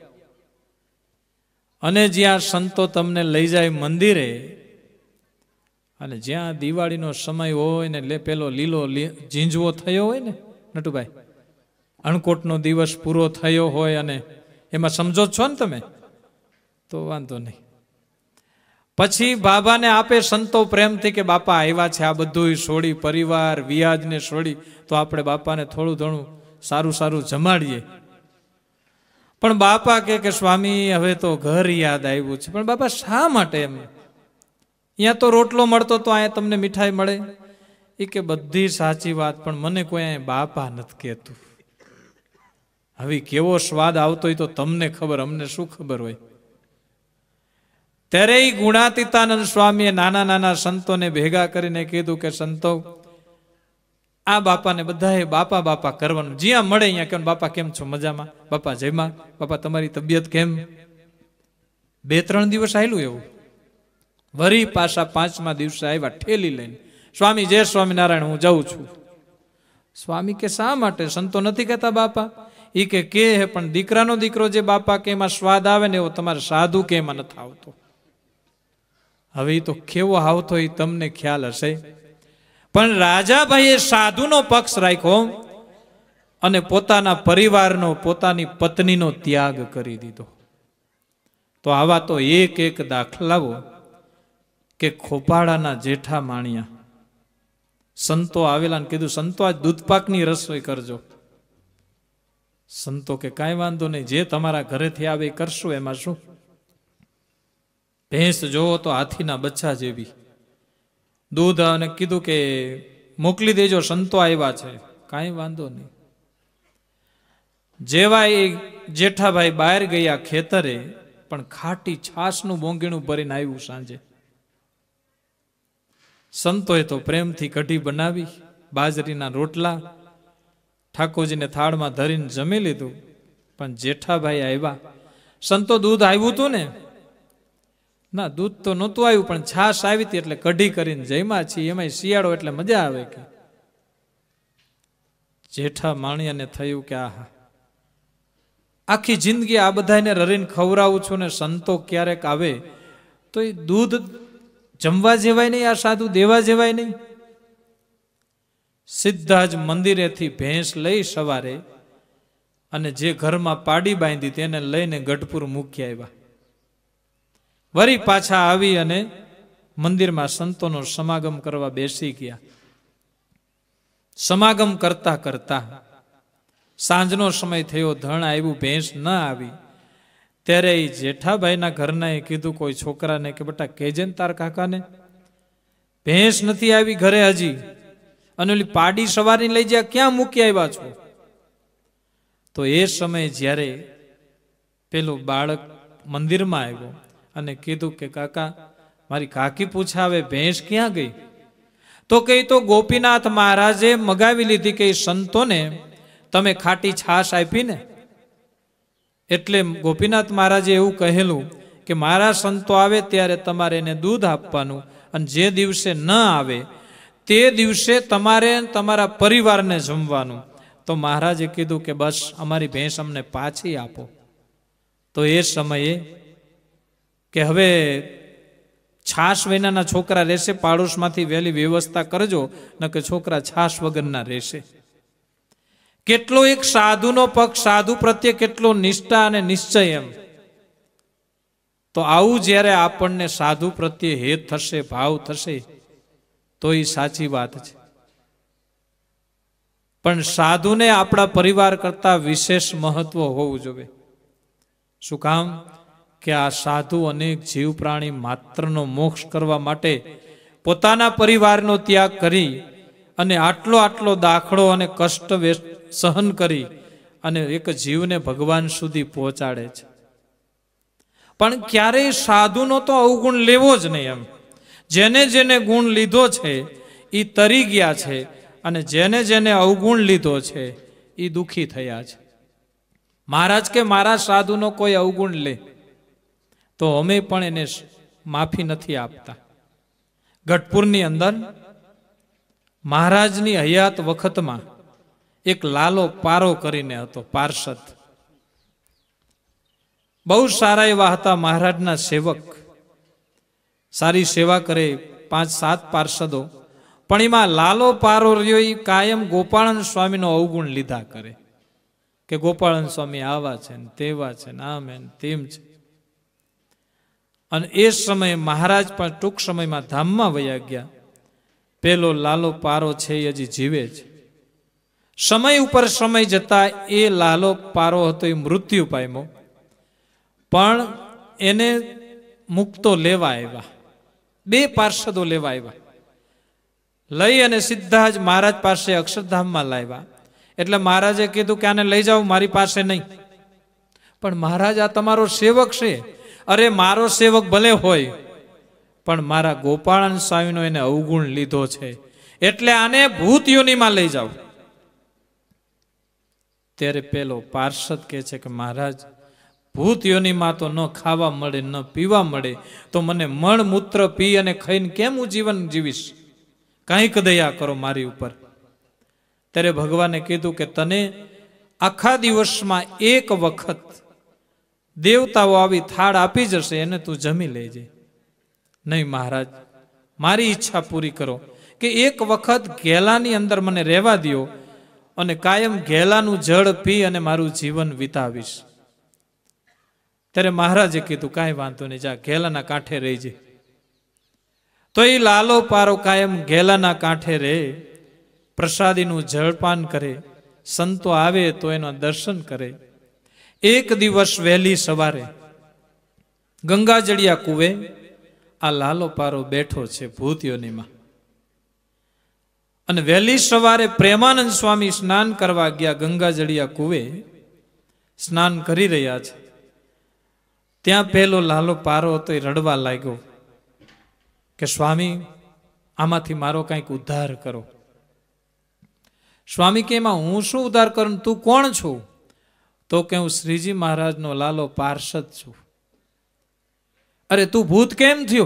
અને જ્યાં સંતો તમને લઈ જાય મંદિરે, અને જ્યાં દિવાળીનો સમય હોય ને પેલો લીલો ઝીંઝવો થયો હોય ને નટુભાઈ, અણકોટનો દિવસ પૂરો થયો હોય અને એમાં સમજો છો ને તમે, તો વાંધો નહીં. પછી બાબાને આપે સંતો પ્રેમથી કે બાપા આવ્યા છે, આ બધું છોડી, પરિવાર વ્યાજને છોડી, તો આપણે બાપાને થોડું ઘણું સારું સારું જમાડીએ. પણ બાપા કે સ્વામી હવે તો ઘર યાદ આવ્યું છે. પણ બાપા શા માટે એમ? અહીંયા તો રોટલો મળતો તો અહીંયા તમને મીઠાઈ મળે. એ કે બધી સાચી વાત, પણ મને કોઈ અહીંયા બાપા નથી કહેતું. હવે કેવો સ્વાદ આવતો હોય તો તમને ખબર, અમને શું ખબર હોય. ત્યારે ગુણાતીતાનંદ સ્વામીએ નાના નાના સંતોને ભેગા કરીને કીધું કે સંતો, આ બાપાને બધાએ બાપા બાપા કરવાનું, જ્યાં મળે અહીંયા કે બાપા કેમ છો, મજામાં, બાપા જયમાં, બાપા તમારી તબિયત કેમ. 2-3 દિવસ આવેલું એવું. વરી પાછા 5મા દિવસે આવ્યા ઠેલી લઈને, સ્વામી જય સ્વામિનારાયણ, હું જાઉં છું. સ્વામી કે શા માટે? સંતો નથી કહેતા બાપા? એ કે હે, પણ દીકરાનો દીકરો જે બાપા કે એમાં સ્વાદ આવે ને એવો તમારે સાધુ કે એમાં નથી આવતો. હવે એ તો કેવો આવતો એ તમને ખ્યાલ હશે. પણ રાજાભાઈએ સાધુનો પક્ષ રાખ્યો અને પોતાના પરિવારનો, પોતાની પત્નીનો ત્યાગ કરી દીધો. તો આવા તો એક એક દાખલાઓ કે ખોપાળાના જેઠા માણિયા સંતો આવેલા ને કીધું, સંતો આજ દૂધપાકની રસોઈ કરજો. સંતો કે કાંઈ વાંધો નહીં, જે તમારા ઘરેથી આવે એ કરશું, એમાં શું. ભેંસ જોવો તો હાથીના બચ્ચા જેવી, દૂધ, અને કીધું કે મોકલી દેજો, સંતો આવ્યા છે. કાંઈ વાંધો નહીં. જેવા એ જેઠાભાઈ બહાર ગયા ખેતરે, પણ ખાટી છાસનું બોંગીણું ભરીને આવ્યું સાંજે. સંતોએ તો પ્રેમથી કઢી બનાવી, બાજરીના રોટલા ઠાકોરજીને થાળમાં ધરીને જમી લીધું. પણ જેઠાભાઈ આવ્યા, સંતો દૂધ આવ્યું હતું ને? ના, દૂધ તો નહોતું આવ્યું, પણ છાશ આવી હતી એટલે કઢી કરીને જમ્યા છીએ, એમાં શિયાળો એટલે મજા આવે. કે જેઠા માણિયાને થયું કે આહા, આખી જિંદગી આ બધાને રરીને ખવડાવું છું ને સંતો ક્યારેક આવે તો એ દૂધ જમવા જેવાય નહીં, આ સાધુ દેવા જેવાય નહીં. સીધા જ મંદિરેથી ભેંસ લઈ સવારે અને જે ઘરમાં પાડી બાંધી તેને લઈને ગઢપુર મૂકી આવ્યા. વળી પાછા આવી અને મંદિરમાં સંતોનો સમાગમ કરવા બેસી ગયા. સમાગમ કરતા કરતા સાંજનો સમય થયો, ધણ આવ્યું, ભેંસ ન આવી. ત્યારે એ જેઠાભાઈના ઘરના એ કીધું કોઈ છોકરાને કે બેટા કહેજે ને તાર કાકાને, ભેંસ નથી આવી ઘરે હજી, અને ઓલી પાડી સવારી લઈ જાય, ક્યાં મૂકી આવ્યા છો? તો એ સમયે જ્યારે પેલું બાળક મંદિરમાં આવ્યો અને કીધું કે કાકા, મારી કાકી પૂછાવે ભેંસ ક્યાં ગઈ? તો કઈ તો ગોપીનાથ મહારાજે મગાવી લીધી કે સંતોને તમે ખાટી છાશ આપી ને, એટલે ગોપીનાથ મહારાજે એવું કહેલું કે મારા સંતો આવે ત્યારે તમારે એને દૂધ આપવાનું, અને જે દિવસે ન આવે તે દિવસે તમારે તમારા પરિવારને જમવાનું. તો મહારાજે કીધું કે બસ અમારી ભેંસ અમને પાછી આપો. તો એ સમયે કે હવે છાશ વિનાના છોકરા રહેશે, પાડોશમાંથી વહેલી વ્યવસ્થા કરજો, ન કે છોકરા છાશ વગરના રહેશે. કેટલો એક સાધુનો પક્ષ, સાધુ પ્રત્યે કેટલો નિષ્ઠા અને નિશ્ચય એમ. તો આવું જ્યારે આપણને સાધુ પ્રત્યે હેત થશે, ભાવ થશે, તો એ સાચી વાત છે. પણ સાધુને આપણા પરિવાર કરતા વિશેષ મહત્વ હોવું જોઈએ. શું કામ? કે આ સાધુ અનેક જીવ પ્રાણી માત્રનો મોક્ષ કરવા માટે પોતાના પરિવારનો ત્યાગ કરી અને આટલો આટલો દાખલો અને કષ્ટ સહન કરી અને એક જીવને ભગવાન સુધી પહોંચાડે છે. પણ ક્યારેય સાધુનો તો અવગુણ લેવો જ નહીં. એમ જેને જેને ગુણ લીધો છે એ તરી ગયા છે, અને જેને જેને અવગુણ લીધો છે એ દુઃખી થયા છે. મહારાજ કે મારા સાધુનો કોઈ અવગુણ લે તો અમે પણ એને માફી નથી આપતા. ગઢપુરની અંદર મહારાજની હયાત વખતમાં એક લાલો પારો કરીને હતો, પાર્ષદ. બહુ સારા એવા હતા મહારાજના સેવક, સારી સેવા કરે, 5-7 પાર્ષદો. પણ એમાં લાલો પારો રહ્યો એ કાયમ ગોપાળન સ્વામીનો અવગુણ લીધા કરે કે ગોપાળન સ્વામી આવા છે ને તેવા છે ને આમ ને તેમ છે. અને એ સમયે મહારાજ પણ ટૂંક સમયમાં ધામમાં વયા ગયા. પેલો લાલો પારો છે એ હજી જીવે છે. સમય ઉપર સમય જતા એ લાલો પારો હતો એ મૃત્યુ પામ્યો, પણ એને મુક્તો લેવા આવ્યા, 2 પાર્ષદો લેવા આવ્યા. લઈ અને સીધા જ મહારાજ પાસે અક્ષરધામમાં લાવ્યા. એટલે મહારાજે કીધું કે આને લઈ જાઓ, મારી પાસે નહીં. પણ મહારાજ આ તમારો સેવક છે. અરે મારો સેવક ભલે હોય, પણ મારા ગોપાળન સ્વામીનો એને અવગુણ લીધો છે, એટલે આને ભૂત યોનીમાં લઈ જાઓ. ત્યારે પેલો પાર્ષદ કહે છે કે મહારાજ, ભૂત યોનીમાં તો ન ખાવા મળે ન પીવા મળે, તો મને મળ મૂત્ર પી અને ખાઈને કેમ હું જીવન જીવીશ? કંઈક દયા કરો મારી ઉપર. ત્યારે ભગવાને કીધું કે તને આખા દિવસમાં 1 વખત દેવતાઓ આવી થાળ આપી જશે, એને તું જમી લેજે. નહીં મહારાજ, મારી ઈચ્છા પૂરી કરો કે 1 વખત ઘેલાની અંદર મને રહેવા દો અને કાયમ ઘેલાનું જળ પી અને મારું જીવન વિતાવીશ. ત્યારે મહારાજે કીધું કાંઈ વાંધો નહીં, જા ઘેલાના કાંઠે રહેજે. તો એ લાલો પારો કાયમ ઘેલાના કાંઠે રહે, પ્રસાદીનું જળપાન કરે, સંતો આવે તો એના દર્શન કરે. એક દિવસ વહેલી સવારે ગંગાજળિયા કુવે આ લાલો પારો બેઠો છે ભૂત યોનીમાં. અને વહેલી સવારે પ્રેમાનંદ સ્વામી સ્નાન કરવા ગયા, ગંગાજળિયા કુવે સ્નાન કરી રહ્યા છે. ત્યાં પેલો લાલો પારો હતો એ રડવા લાગ્યો કે સ્વામી, આમાંથી મારો કંઈક ઉદ્ધાર કરો. સ્વામી કે એમાં હું શું ઉદ્ધાર કરું? તું કોણ છું? તો કે હું શ્રીજી મહારાજનો લાલો પાર્ષદ છું. અરે તું ભૂત કેમ થયો?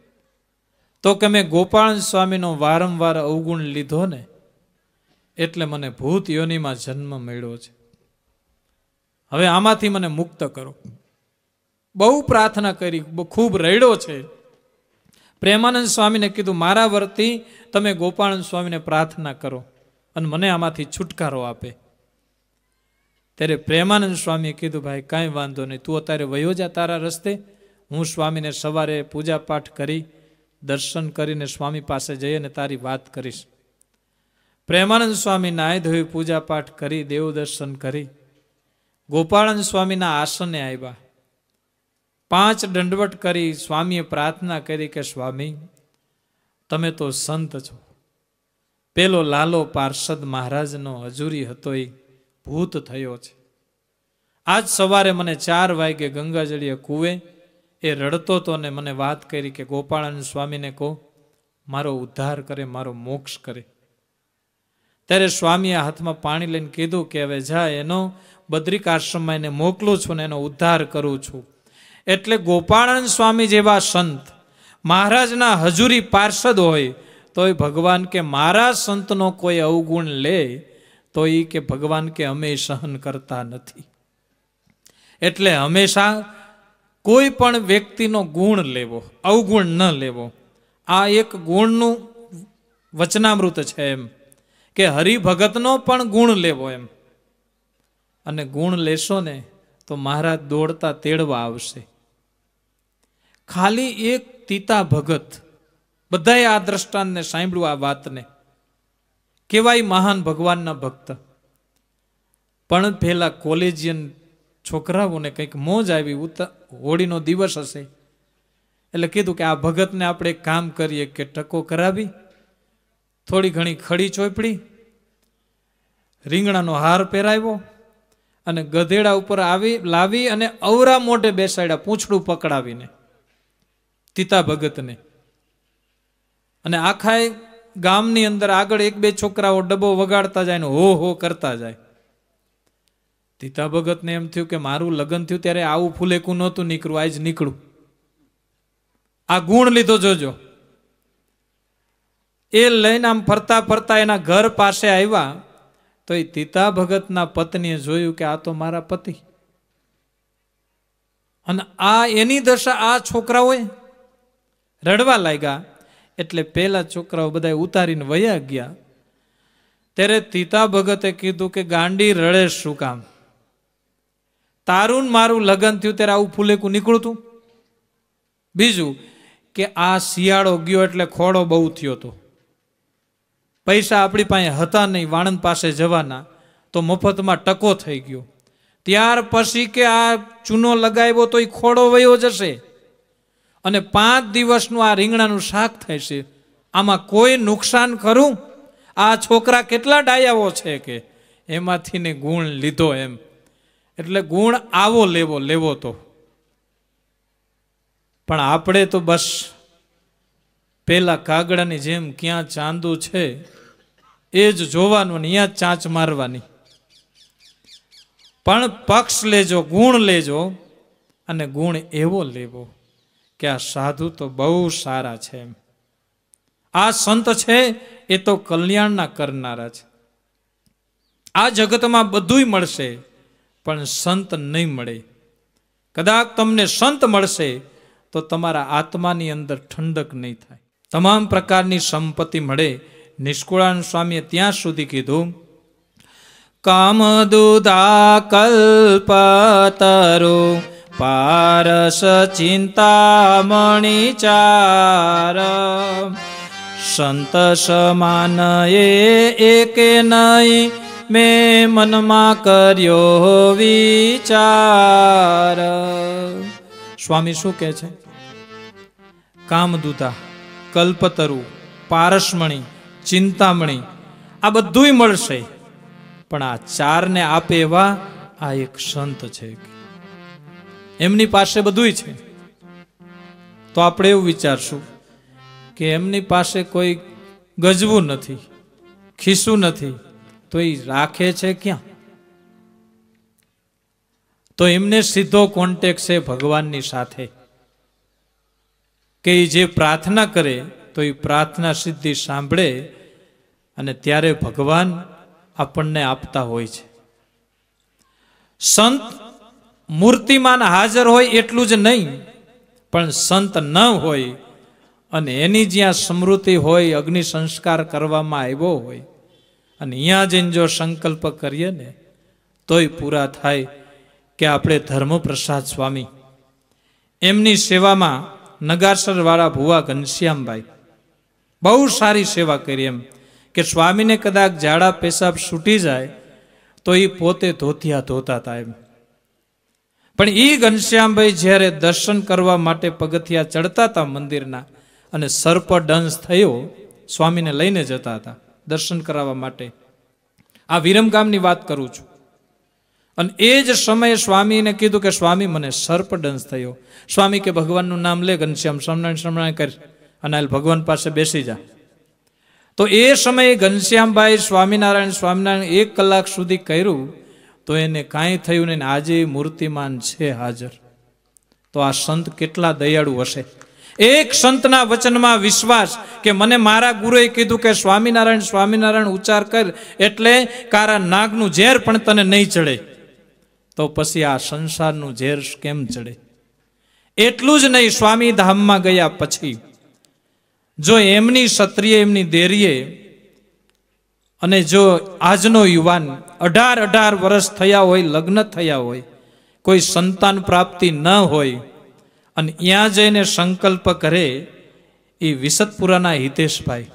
તો કે મેં ગોપાળન સ્વામીનો વારંવાર અવગુણ લીધો ને, એટલે મને ભૂત યોનીમાં જન્મ મળ્યો છે. હવે આમાંથી મને મુક્ત કરો. બહુ પ્રાર્થના કરી, ખૂબ રડ્યો છે. પ્રેમાનંદ સ્વામીને કીધું મારા વર્તી તમે ગોપાળન સ્વામીને પ્રાર્થના કરો અને મને આમાંથી છુટકારો આપે. ત્યારે પ્રેમાનંદ સ્વામીએ કીધું ભાઈ કાંઈ વાંધો નહીં, તું અત્યારે વયો જા તારા રસ્તે, હું સ્વામીને સવારે પૂજા પાઠ કરી દર્શન કરીને સ્વામી પાસે જઈ અને તારી વાત કરીશ. પ્રેમાનંદ સ્વામી નાહી ધોઈ પૂજા પાઠ કરી દેવ દર્શન કરી ગોપાળન સ્વામીના આસને આવ્યા. 5 દંડવટ કરી સ્વામીએ પ્રાર્થના કરી કે સ્વામી તમે તો સંત છો. પેલો લાલો પાર્ષદ મહારાજનો હજુરી હતો એ ભૂત થયો છે. આજ સવારે મને 4 વાગે ગંગાજળીએ કુવે એ રડતો હતો ને મને વાત કરી કે ગોપાળન સ્વામીને કહો મારો ઉદ્ધાર કરે, મારો મોક્ષ કરે. ત્યારે સ્વામીએ હાથમાં પાણી લઈને કીધું કે હવે જા, એનો બદ્રિક આશ્રમમાં એને મોકલું છું ને એનો ઉદ્ધાર કરું છું. એટલે ગોપાળન સ્વામી જેવા સંત મહારાજના હજુરી પાર્ષદ હોય તોય ભગવાન કે મારા સંતનો કોઈ અવગુણ લે તો એ કે ભગવાન કે અમે સહન કરતા નથી. એટલે હંમેશા કોઈ પણ વ્યક્તિનો ગુણ લેવો, અવગુણ ન લેવો. આ એક ગુણનું વચનામૃત છે એમ કે હરિભગતનો પણ ગુણ લેવો એમ. અને ગુણ લેશો ને તો મહારાજ દોડતા તેડવા આવશે. ખાલી એક તીતા ભગત, બધાએ આ દ્રષ્ટાંતને સાંભળ્યું, આ વાતને કેવાય મહાન ભગવાનના ભક્ત. પણ પેલા કોલેજિયન છોકરાઓને કંઈક મોજ આવી, હોળીનો દિવસ હશે એટલે કીધું કે આ ભગતને આપણે એક કામ કરીએ કે ટકો કરાવી, થોડી ઘણી ખડી ચોપડી, રીંગણાનો હાર પહેરાવ્યો અને ગધેડા ઉપર લાવી અને અવરા મોઢે બેસાડ્યા, પૂંછડું પકડાવીને તીતા ભગતને. અને આખા ગામની અંદર આગળ એક બે છોકરાઓ ડબ્બો વગાડતા જાય ને હો હો કરતા જાય. તીતા ભગતને એમ થયું કે મારું લગ્ન થયું ત્યારે આવું ફૂલેકું નહોતું નીકળું, આજ નીકળું. આ ગુણ લીધો જોજો. એ લઈને આમ ફરતા ફરતા એના ઘર પાસે આવ્યા તો એ તીતા ભગતના પત્નીએ જોયું કે આ તો મારા પતિ. અને આ એની દશા આ છોકરાઓએ રડવા લાગ્યા. એટલે પેલા છોકરાઓ બધા ઉતારીને વયા ગયા. ત્યારે તીતા ભગતે કીધું કે ગાંડી રડે શું કામ? તારું મારું લગ્ન થયું ત્યારે આવું ફૂલેકું નીકળતું. બીજું કે આ શિયાળો ગયો એટલે ખોડો બહુ થયો હતો. પૈસા આપણી પાસે હતા નહીં વાણંદ પાસે જવાના, તો મફતમાં ટકો થઈ ગયો. ત્યાર પછી કે આ ચૂનો લગાવ્યો તો એ ખોડો વયો જશે અને 5 દિવસનું આ રીંગણાનું શાક થાય છે. આમાં કોઈ નુકસાન કરું? આ છોકરા કેટલા ડાયાઓ છે કે એમાંથી ને ગુણ લીધો એમ. એટલે ગુણ આવો લેવો તો. પણ આપણે તો બસ પેલા કાગડાની જેમ ક્યાં ચાંદુ છે એ જ જોવાનું ને અહીંયા ચાંચ મારવાની. પણ પક્ષ લેજો, ગુણ લેજો અને ગુણ એવો લેવો કે આ સાધુ તો બહુ સારા છે. આ સંત છે એ તો કલ્યાણના કરનારા છે. આ જગતમાં બધુંય મળશે પણ સંત નહીં મળે. કદાચ તમને સંત મળશે તો તમારા આત્માની અંદર ઠંડક નહીં થાય. તમામ પ્રકારની સંપત્તિ મળે. નિષ્કુળાનંદ સ્વામીએ ત્યાં સુધી કીધું, કામદુદા કલ્પતરો પારસ ચિંતામણી ચાર સંત સમાન એકે નહીં મેં મનમાં કર્યો વિચાર. સ્વામી શું કહે છે? કામદૂતા, કલ્પતરુ, પારસમણી, ચિંતામણી આ બધુંય મળશે પણ આ ચારને આપે એવા આ એક સંત છે. એમની પાસે બધુંય છે. તો આપણે એવું વિચારશું કે એમની પાસે કોઈ ગજવું નથી, ખિસ્સું નથી, તો એ રાખે છે ક્યાં? તો એમને સીધો કોન્ટેક્ટ છે ભગવાનની સાથે કે જે પ્રાર્થના કરે તો એ પ્રાર્થના સિદ્ધિ સાંભળે અને ત્યારે ભગવાન આપણને આપતા હોય છે. સંત મૂર્તિમાન હાજર હોય એટલું જ નહીં, પણ સંત ન હોય અને એની જ્યાં સ્મૃતિ હોય, અગ્નિ સંસ્કાર કરવામાં આવ્યો હોય અને અહીંયા જઈને જો સંકલ્પ કરીએ ને તોય પૂરા થાય. કે આપણે ધર્મપ્રસાદ સ્વામી એમની સેવામાં નગાસર વાળા ભુવા ઘનશ્યામભાઈ બહુ સારી સેવા કરી. એમ કે સ્વામીને કદાચ ઝાડા પેશાબ છૂટી જાય તો એ પોતે ધોતિયા ધોતા હતા એમ. પણ એ ઘનશ્યામભાઈ જ્યારે દર્શન કરવા માટે પગથિયા ચડતા હતા મંદિરના અને સર્પદંશ થયો, સ્વામીને લઈને જતા હતા દર્શન કરાવવા માટે. આ વિરમગામની વાત કરું છું. અને એ જ સમયે સ્વામીને કીધું કે સ્વામી મને સર્પદંશ થયો. સ્વામી કે ભગવાનનું નામ લે ઘનશ્યામ, સ્મરણ કર અને ભગવાન પાસે બેસી જા. તો એ સમયે ઘનશ્યામભાઈ સ્વામિનારાયણ 1 કલાક સુધી કર્યું તો એને કાંઈ થયું નહીં. આજે મૂર્તિમાન છે હાજર. તો આ સંત કેટલા દયાળુ હશે. એક સંતના વચનમાં વિશ્વાસ કે મને મારા ગુરુએ કીધું કે સ્વામિનારાયણ ઉચ્ચાર કર એટલે કારા નાગનું ઝેર પણ તને નહીં ચડે. તો પછી આ સંસારનું ઝેર કેમ ચડે? એટલું જ નહીં, સ્વામી ધામમાં ગયા પછી જો એમની ક્ષત્રિય, એમની દેરીએ અને જો આજનો યુવાન 18 વર્ષ થયા હોય, લગ્ન થયા હોય, કોઈ સંતાન પ્રાપ્તિ ન હોય અને ત્યાં જઈને સંકલ્પ કરે, એ વિસતપુરાના હિતેશભાઈ,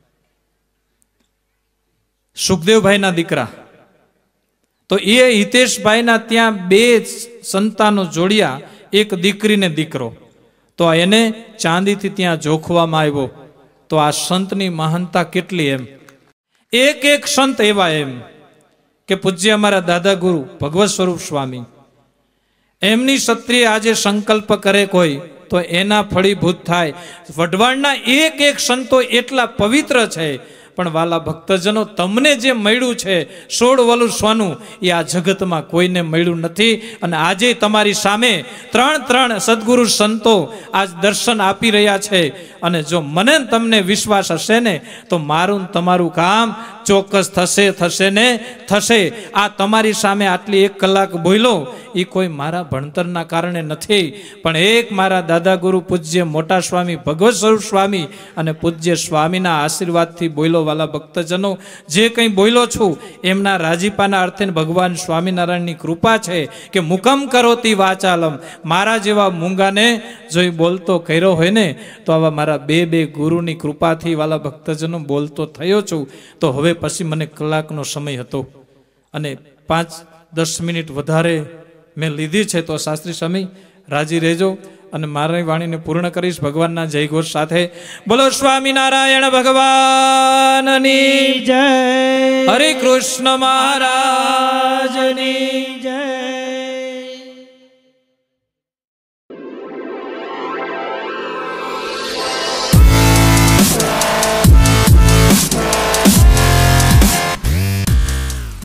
સુખદેવભાઈના દીકરા, તો એ હિતેશભાઈના ત્યાં 2 સંતાનો જોડ્યા, એક દીકરી ને દીકરો. તો એને ચાંદીથી ત્યાં જોખવામાં આવ્યો. તો આ સંતની મહાનતા કેટલી એમ. એક સંત એવા એમ કે પૂજ્ય અમારા દાદા ગુરુ ભગવત સ્વરૂપ સ્વામી એમની ક્ષત્રિય આજે સંકલ્પ કરે કોઈ તો એના ફળીભૂત થાય. વઢવાણના એક એક સંતો એટલા પવિત્ર છે. પણ વાલા ભક્તજનો, તમને જે મળ્યું છે 16 વલું સોનું, એ આ જગતમાં કોઈને મળ્યું નથી. અને આજે તમારી સામે 3 સદગુરુ સંતો આજ દર્શન આપી રહ્યા છે. અને જો મને તમને વિશ્વાસ હશે ને, તો મારું તમારું કામ ચોક્કસ થશે ને થશે. આ તમારી સામે આટલી 1 કલાક બોલ્યો, એ કોઈ મારા ભણતરના કારણે નથી, પણ એક મારા દાદા ગુરુ પૂજ્ય મોટા સ્વામી ભગવત સ્વરૂપ સ્વામી અને પૂજ્ય સ્વામીના આશીર્વાદથી બોલ્યો. વાલા ભક્તજનો, જે કંઈ બોલ્યો છું એમના રાજીપાના અર્થે ભગવાન સ્વામિનારાયણની કૃપા છે કે મુકમ કરોતી વાચાલમ. મારા જેવા મૂંગાને જો બોલતો કર્યો હોય ને, તો આવા મારા બે ગુરુની કૃપાથી વાલા ભક્તજનો બોલતો થયો છું. તો હવે પછી મને કલાકનો સમય હતો અને 5-10 મિનિટ વધારે મેં લીધી છે, તો શાસ્ત્રી સ્વામી રાજી રહેજો અને મારી વાણીને પૂર્ણ કરીશ ભગવાનના જયઘોષ સાથે. બોલો સ્વામિનારાયણ ભગવાનની જય. હરે કૃષ્ણ મહારાજ.